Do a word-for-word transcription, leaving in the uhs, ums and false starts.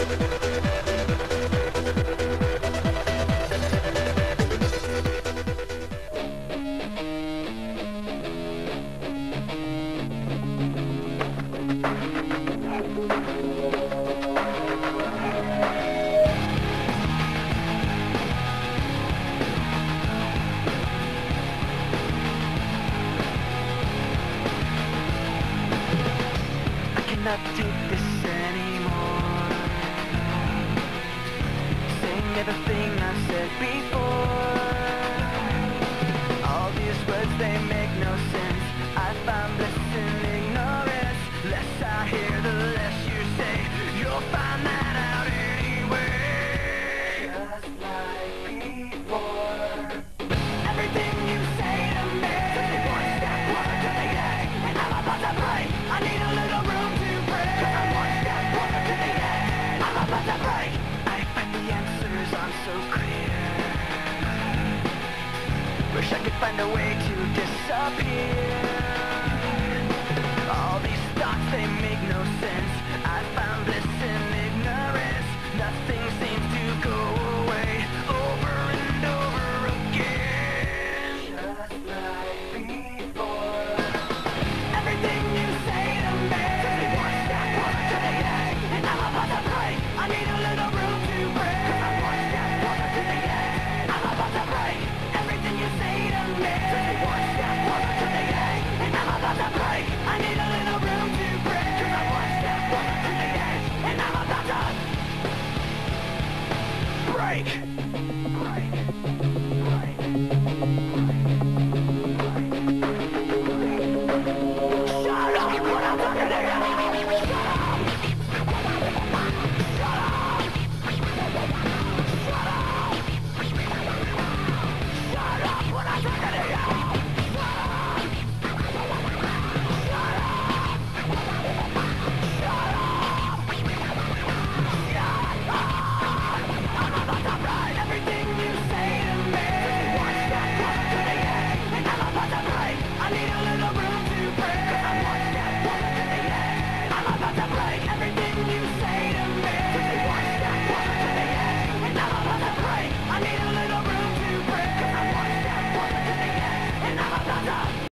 Not take this anymore. Saying everything I said before. All these words, they make no sense. I find bliss in ignorance. Less I hear, the less you say. You'll find that out anyway. Just like before. Everything you say to me. Take it one step closer to the edge, and I'm about to break. I need a little room to break. Cause I'm one step closer to the edge. I'm about to break. I find the answers aren't so clear. Wish I could find a way to disappear. All these thoughts, they make no sense. I found bliss in ignorance. Nothing seems to go away. Over and over again. Just like before. Everything you say to me. Take me one step closer to the edge, and I'm about to break. I need a little room to break. Cause I'm one step closer to the edge. I'm about to break. Everything you say to me. Take me one step closer to the edge, and I'm about to break. I need a little room to break. Cause I'm one step closer to the edge, and I'm about to break.